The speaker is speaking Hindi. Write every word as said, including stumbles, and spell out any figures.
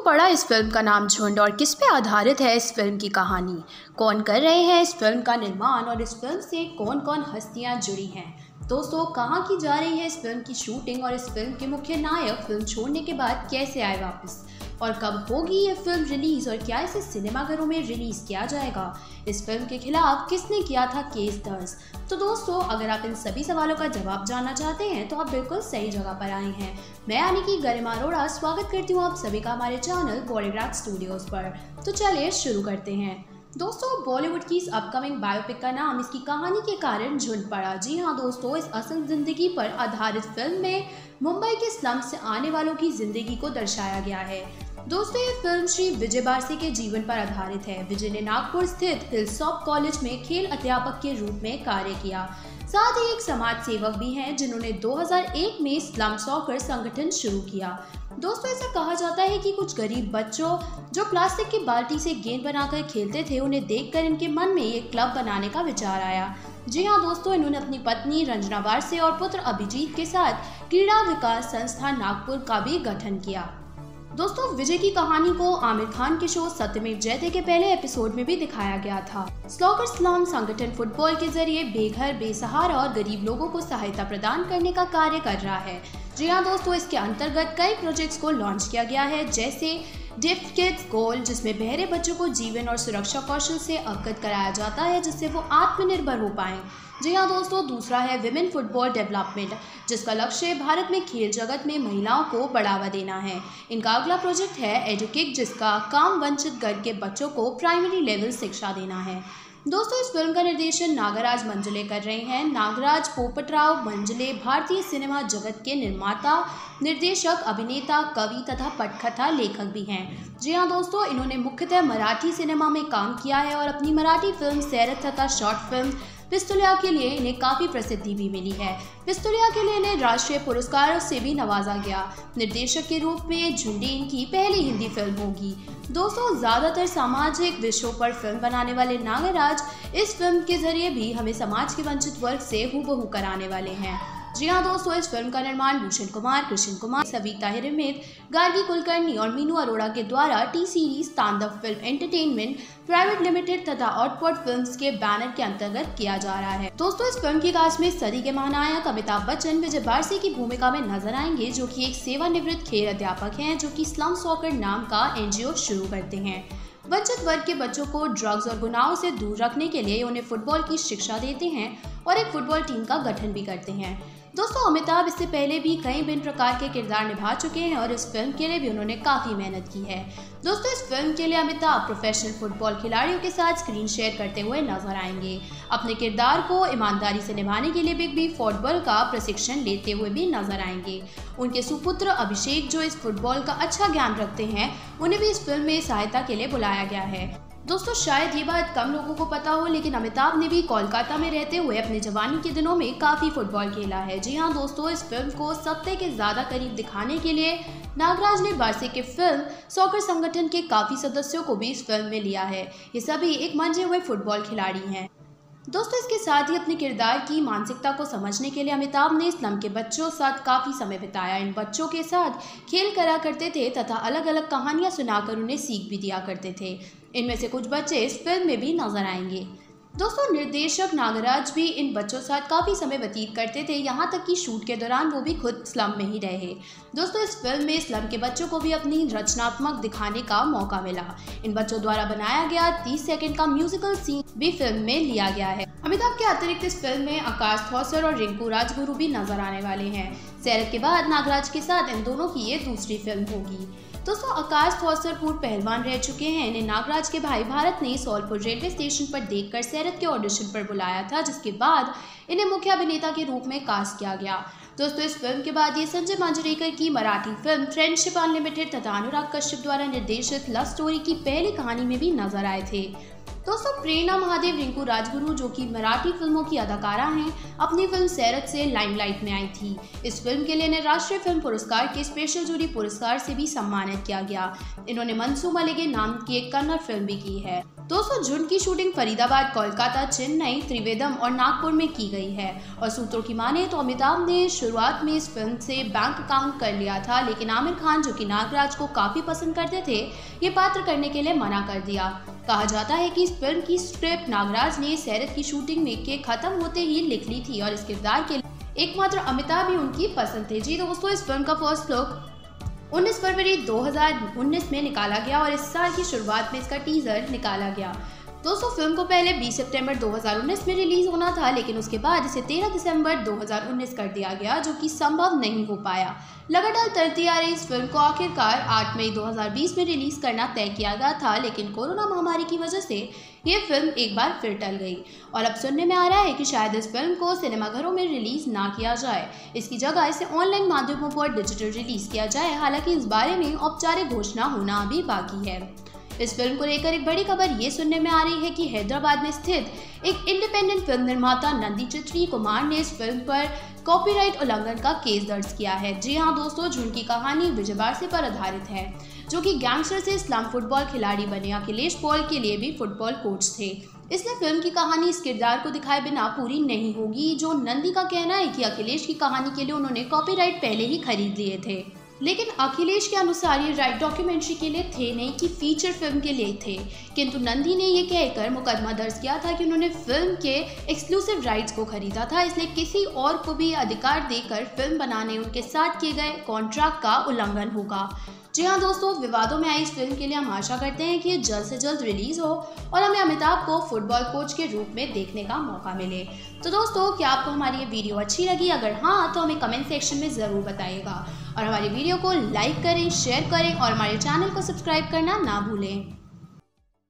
पड़ा इस फिल्म का नाम झुंड और किस पे आधारित है इस फिल्म की कहानी, कौन कर रहे हैं इस फिल्म का निर्माण और इस फिल्म से कौन कौन हस्तियां जुड़ी हैं। दोस्तों, कहां की जा रही है इस फिल्म की शूटिंग और इस फिल्म के मुख्य नायक फिल्म छोड़ने के बाद कैसे आए वापस और कब होगी ये फिल्म रिलीज और क्या इसे सिनेमाघरों में रिलीज किया जाएगा, इस फिल्म के खिलाफ किसने किया था केस दर्ज। तो दोस्तों, अगर आप इन सभी सवालों का जवाब जानना चाहते हैं तो आप बिल्कुल सही जगह पर आए हैं। मैं यानी कि गरिमा अरोड़ा स्वागत करती हूँ आप सभी का हमारे चैनल बॉलीवुड स्टूडियोज पर। तो चलिए शुरू करते हैं। दोस्तों, बॉलीवुड की इस अपकमिंग बायोपिक का नाम इसकी कहानी के कारण झुंड पड़ा। जी हाँ दोस्तों, इस असल जिंदगी पर आधारित फिल्म में मुंबई के स्लम से आने वालों की जिंदगी को दर्शाया गया है। दोस्तों, ये फिल्म श्री विजय बारसे के जीवन पर आधारित है। विजय ने नागपुर स्थित हिलसॉप कॉलेज में खेल अध्यापक के रूप में कार्य किया। साथ ही एक समाज सेवक भी हैं जिन्होंने दो हज़ार एक में स्लम सॉकर संगठन शुरू किया। दोस्तों, ऐसा कहा जाता है कि कुछ गरीब बच्चों जो प्लास्टिक की बाल्टी से गेंद बनाकर खेलते थे, उन्हें देखकर इनके मन में एक क्लब बनाने का विचार आया। जी हाँ दोस्तों, इन्होंने अपनी पत्नी रंजना बारसे और पुत्र अभिजीत के साथ क्रीड़ा विकास संस्थान नागपुर का भी गठन किया। दोस्तों, विजय की कहानी को आमिर खान के शो सत्यमेव जयते के पहले एपिसोड में भी दिखाया गया था। स्लॉकर स्लम संगठन फुटबॉल के जरिए बेघर, बेसहारा और गरीब लोगों को सहायता प्रदान करने का कार्य कर रहा है। जी हाँ दोस्तों, इसके अंतर्गत कई प्रोजेक्ट्स को लॉन्च किया गया है, जैसे डिफ किड्स गोल, जिसमें बहरे बच्चों को जीवन और सुरक्षा कौशल से अवगत कराया जाता है जिससे वो आत्मनिर्भर हो पाएं। जी हाँ दोस्तों, दूसरा है विमेन फुटबॉल डेवलपमेंट, जिसका लक्ष्य भारत में खेल जगत में महिलाओं को बढ़ावा देना है। इनका अगला प्रोजेक्ट है एडुकिक, जिसका काम वंचित वर्ग के बच्चों को प्राइमरी लेवल शिक्षा देना है। दोस्तों, इस फिल्म का निर्देशन नागराज मंजुले कर रहे हैं। नागराज पोपटराव मंजुले भारतीय सिनेमा जगत के निर्माता, निर्देशक, अभिनेता, कवि तथा पटकथा लेखक भी हैं। जी हाँ दोस्तों, इन्होंने मुख्यतः मराठी सिनेमा में काम किया है और अपनी मराठी फिल्म सैरत तथा शॉर्ट फिल्म पिस्तुलिया के लिए इन्हें काफ़ी प्रसिद्धि भी मिली है। पिस्तुलिया के लिए इन्हें राष्ट्रीय पुरस्कारों से भी नवाजा गया। निर्देशक के रूप में झुंडी इनकी पहली हिंदी फिल्म होगी। दोस्तों, ज़्यादातर सामाजिक विषयों पर फिल्म बनाने वाले नागराज इस फिल्म के जरिए भी हमें समाज के वंचित वर्ग से हूबहू कराने वाले हैं। जी हाँ दोस्तों, इस फिल्म का निर्माण भूषण कुमार, कृष्ण कुमार, सविता हिरमित, गार्गी कुलकर्णी और मीनू अरोड़ा के द्वारा T Series Tandav film entertainment private limited तथा आउटपुट फिल्म्स के बैनर के अंतर्गत किया जा रहा है। दोस्तों, इस फिल्म की कास्ट में सदी के महानायक अमिताभ बच्चन विजय बारसे की भूमिका में नजर आएंगे, जो कि एक सेवानिवृत्त खेल अध्यापक हैं जो कि स्लम सॉकर नाम का एनजीओ शुरू करते हैं। वंचित वर्ग के बच्चों को ड्रग्स और गुनाहों से दूर रखने के लिए उन्हें फुटबॉल की शिक्षा देते हैं और एक फुटबॉल टीम का गठन भी करते हैं। दोस्तों, अमिताभ इससे पहले भी कई भिन्न प्रकार के किरदार निभा चुके हैं और इस फिल्म के लिए भी उन्होंने काफ़ी मेहनत की है। दोस्तों, इस फिल्म के लिए अमिताभ प्रोफेशनल फुटबॉल खिलाड़ियों के साथ स्क्रीन शेयर करते हुए नजर आएंगे। अपने किरदार को ईमानदारी से निभाने के लिए बिग बी फुटबॉल का प्रशिक्षण लेते हुए भी नजर आएंगे। उनके सुपुत्र अभिषेक, जो इस फुटबॉल का अच्छा ज्ञान रखते हैं, उन्हें भी इस फिल्म में सहायता के लिए बुलाया गया है। दोस्तों, शायद ये बात कम लोगों को पता हो, लेकिन अमिताभ ने भी कोलकाता में रहते हुए अपने जवानी के दिनों में काफ़ी फुटबॉल खेला है। जी हाँ दोस्तों, इस फिल्म को सत्य के ज़्यादा करीब दिखाने के लिए नागराज ने बारसे के फिल्म सॉकर संगठन के काफ़ी सदस्यों को भी इस फिल्म में लिया है। ये सभी एक मंजे हुए फुटबॉल खिलाड़ी हैं। दोस्तों, इसके साथ ही अपने किरदार की मानसिकता को समझने के लिए अमिताभ ने स्लम के बच्चों साथ काफ़ी समय बिताया। इन बच्चों के साथ खेल करा करते थे तथा अलग अलग कहानियां सुनाकर उन्हें सीख भी दिया करते थे। इनमें से कुछ बच्चे इस फिल्म में भी नजर आएंगे। दोस्तों, निर्देशक नागराज भी इन बच्चों के साथ काफ़ी समय व्यतीत करते थे, यहाँ तक कि शूट के दौरान वो भी खुद स्लम में ही रहे। दोस्तों, इस फिल्म में स्लम के बच्चों को भी अपनी रचनात्मक दिखाने का मौका मिला। इन बच्चों द्वारा बनाया गया तीस सेकंड का म्यूजिकल सीन भी फिल्म में लिया गया है। अमिताभ के अतिरिक्त इस फिल्म में आकाश थॉसर और रिंकू राजगुरु भी नजर आने वाले हैं। सैरत के बाद नागराज के साथ इन दोनों की ये दूसरी फिल्म होगी। दोस्तों, आकाश थॉसर पूर्व पहलवान रह चुके हैं। इन्हें नागराज के भाई भारत ने सोलपुर रेलवे स्टेशन पर देखकर सैरत के ऑडिशन पर बुलाया था, जिसके बाद इन्हें मुख्य अभिनेता के रूप में कास्ट किया गया। दोस्तों, इस फिल्म के बाद ये संजय मांजरेकर की मराठी फिल्म फ्रेंडशिप अनलिमिटेड तथा अनुराग कश्यप द्वारा निर्देशित लव स्टोरी की पहली कहानी में भी नजर आए थे। दोस्तों, प्रेरणा महादेव रिंकू राजगुरु, जो कि मराठी फिल्मों की अदाकारा हैं, अपनी फिल्म सैरत से लाइमलाइट में आई थी। इस फिल्म के लिए इन्हें राष्ट्रीय फिल्म पुरस्कार के स्पेशल जूरी पुरस्कार से भी सम्मानित किया गया। इन्होंने मनसू मलिगे नाम की एक कन्नड़ फिल्म भी की है। दोस्तों झुंड की शूटिंग फरीदाबाद, कोलकाता, चेन्नई, त्रिवेंद्रम और नागपुर में की गई है और सूत्रों की माने तो अमिताभ ने शुरुआत में इस फिल्म से बैंक अकाउंट कर लिया था, लेकिन आमिर खान जो कि नागराज को काफी पसंद करते थे, ये पात्र करने के लिए मना कर दिया। कहा जाता है कि इस फिल्म की स्क्रिप्ट नागराज ने सैरत की शूटिंग में के खत्म होते ही लिख ली थी और इस किरदार के एकमात्र अमिताभ ही उनकी पसंद थे। जी दोस्तों, इस फिल्म का फर्स्ट लुक उन्नीस फरवरी दो हज़ार उन्नीस में निकाला गया और इस साल की शुरुआत में इसका टीजर निकाला गया। दोस्तों फिल्म को पहले बीस सितंबर दो हज़ार उन्नीस में रिलीज होना था, लेकिन उसके बाद इसे तेरह दिसंबर दो हज़ार उन्नीस कर दिया गया, जो कि संभव नहीं हो पाया। लगातार टलती आ रही इस फिल्म को आखिरकार आठ मई दो हज़ार बीस में रिलीज करना तय किया गया था, लेकिन कोरोना महामारी की वजह से ये फिल्म एक बार फिर टल गई और अब सुनने में आ रहा है कि शायद इस फिल्म को सिनेमाघरों में रिलीज ना किया जाए, इसकी जगह इसे ऑनलाइन माध्यमों पर डिजिटल रिलीज किया जाए। हालांकि इस बारे में औपचारिक घोषणा होना अभी बाकी है। इस फिल्म को लेकर एक बड़ी खबर ये सुनने में आ रही है कि हैदराबाद में स्थित एक इंडिपेंडेंट फिल्म निर्माता नंदी चित्री कुमार ने इस फिल्म पर कॉपीराइट उल्लंघन का केस दर्ज किया है। जी हाँ दोस्तों, झुंड की कहानी विजय बारसे पर आधारित है, जो कि गैंगस्टर से इस्लाम फुटबॉल खिलाड़ी बने। अखिलेश पॉल के लिए भी फुटबॉल कोच थे, इसलिए फिल्म की कहानी इस किरदार को दिखाए बिना पूरी नहीं होगी। जो नंदी का कहना है कि अखिलेश की कहानी के लिए उन्होंने कॉपीराइट पहले ही खरीद लिए थे, लेकिन अखिलेश के अनुसार ये राइट डॉक्यूमेंट्री के लिए थे, नहीं कि फीचर फिल्म के लिए थे। किंतु नंदी ने ये कहकर मुकदमा दर्ज किया था कि उन्होंने फिल्म के एक्सक्लूसिव राइट्स को खरीदा था, इसलिए किसी और को भी अधिकार देकर फिल्म बनाने उनके साथ किए गए कॉन्ट्रैक्ट का उल्लंघन होगा। जी हाँ दोस्तों, विवादों में आई इस फिल्म के लिए हम आशा करते हैं कि ये जल्द से जल्द रिलीज हो और हमें अमिताभ को फुटबॉल कोच के रूप में देखने का मौका मिले। तो दोस्तों, क्या आपको हमारी ये वीडियो अच्छी लगी? अगर हाँ तो हमें कमेंट सेक्शन में ज़रूर बताइएगा और हमारी वीडियो को लाइक करें, शेयर करें और हमारे चैनल को सब्सक्राइब करना ना भूलें।